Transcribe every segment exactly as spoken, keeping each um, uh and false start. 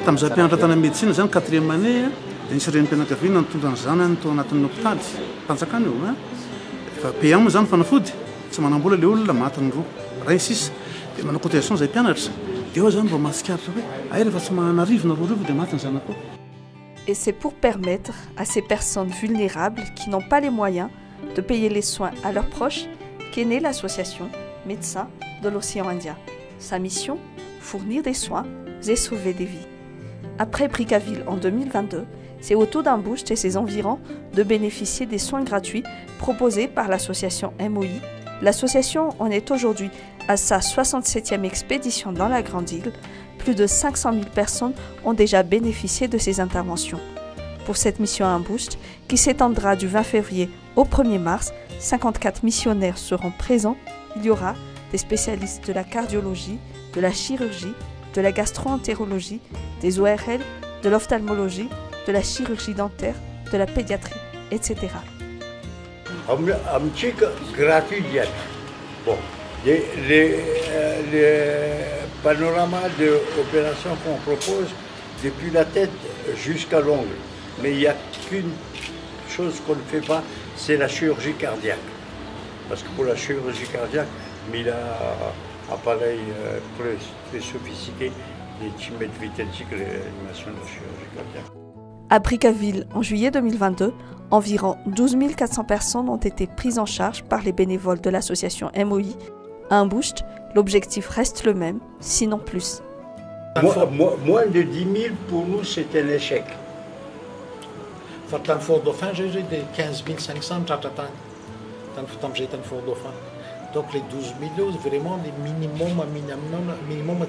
tamin'izay mpianatra tany amin'ny médecine zany quatrième année dia nisy renim-pianakaviana nitondra ny zanany tao anatin'ny hôpitaly mpanjakana io a efa P M zany fanafody tsy manambola le olona matiny roa ray sisa dia manao cotisation zay mpianatra dia eo zany mba mahatsikaritra hoe ay rehefa tsy manarivo na roa rivo dia maty ny zanako. Et c'est pour permettre à ces personnes vulnérables qui n'ont pas les moyens de payer les soins à leurs proches qu'est née l'association Médecins de l'Océan Indien. Sa mission, fournir des soins et sauver des vies. Après Brickaville en deux mille vingt-deux, c'est au Taux d'Embouche et ses environs de bénéficier des soins gratuits proposés par l'association M O I. L'association en est aujourd'hui à sa soixante-septième expédition dans la Grande Île. Plus de cinq cent mille personnes ont déjà bénéficié de ces interventions. Pour cette mission à Embouche, qui s'étendra du vingt février au premier mars, cinquante-quatre missionnaires seront présents. Il y aura des spécialistes de la cardiologie, de la chirurgie, de la gastro-entérologie, des O R L, de l'ophtalmologie, de la chirurgie dentaire, de la pédiatrie, et cetera. Bon, les, les, les panoramas d'opérations qu'on propose, depuis la tête jusqu'à l'ongle. Mais il n'y a qu'une chose qu'on ne fait pas, c'est la chirurgie cardiaque. Parce que pour la chirurgie cardiaque, il y a un appareil très, très sophistiqué, les timètres Vitelsic, l'animation de la chirurgie cardiaque. À Brickaville, en juillet deux mille vingt-deux, environ douze mille quatre cents personnes ont été prises en charge par les bénévoles de l'association M O I. À Embouche, l'objectif reste le même, sinon plus. Moi, moi, moins de dix mille, pour nous, c'était l'échec. Dans le Fort Dauphin, j'ai eu des quinze mille cinq cents dans le Fort Dauphin. Donc les douze mille, vraiment les minimum, minimum, minimum,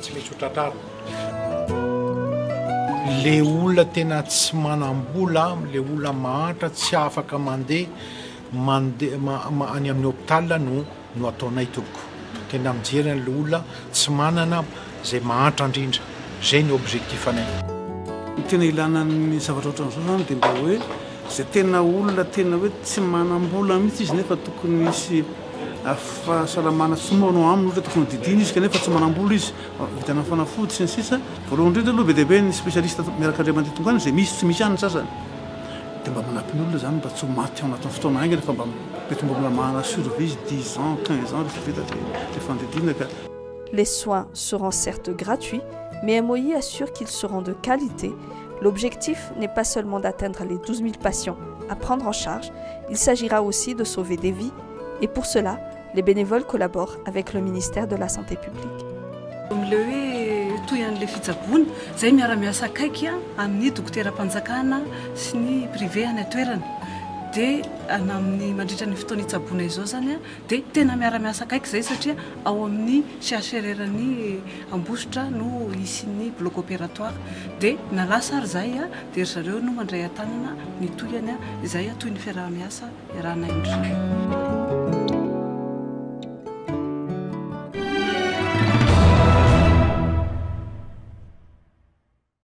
le olona tena tsy manam-bola, le olona mahatra tsy afaka mandeha mandeha any amin'ny hôpital no no ataonay tompoko. Tena mijery le olona tsy manana zay mahatra indrindra. Zay ny objectif anay. Tena ilana ny zavatra ohatran'izao zany dia mba hoe zay tena olona tena hoe tsy manam-bola mihitsy izy nefa tokony misy fahasalamana somono aminy ohatra tokony didina izy kanefa tsy manam-bola izy vitana fanafody sy ny sisa voalohany indrindra aloha be dia be ny spécialiste miaraka andriamanitra tongany zay misy tsy misy any sasany dia mba manampy ny olona zany mba tsy ho maty ao anatin'ny fotoana aingana fa mba mety mbola mahana survie dix ans quinze ans rehefa vita le fandidina ka. Les soins seront certes gratuits, mais M O I assure qu'ils seront de qualité. L'objectif n'est pas seulement d'atteindre les douze mille patients à prendre en charge, il s'agira aussi de sauver des vies. Et pour cela, les bénévoles collaborent avec le ministère de la Santé publique. Toy an'le fitsaboana zay miara-miasa akaiky amin'ny dokotera-mpanjakana sy ny privé any atoerana dia amin'ny mandritra ny fotoana itsaboana izao zany dia tena miara-miasa akaiky zay satria ao amin'ny C H R R-ny Ambositra no isin'ny bloc opératoire dia nalasa ary zay dia zareo no mandray an-tanana ny toyany izay toy ny fiaraha-miasa iarahana indrindra.